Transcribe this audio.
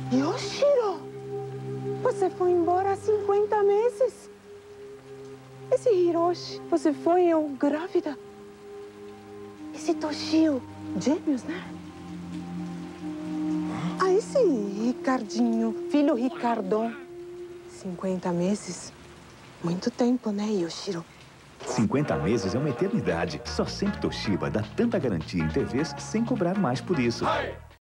Yoshiro! Você foi embora há 50 meses. Esse Hiroshi, você foi eu grávida. Esse Toshio, gêmeos, né? Ah, esse Ricardinho, filho Ricardo. 50 meses. Muito tempo, né, Yoshiro? 50 meses é uma eternidade. Só sempre Toshiba dá tanta garantia em TVs sem cobrar mais por isso.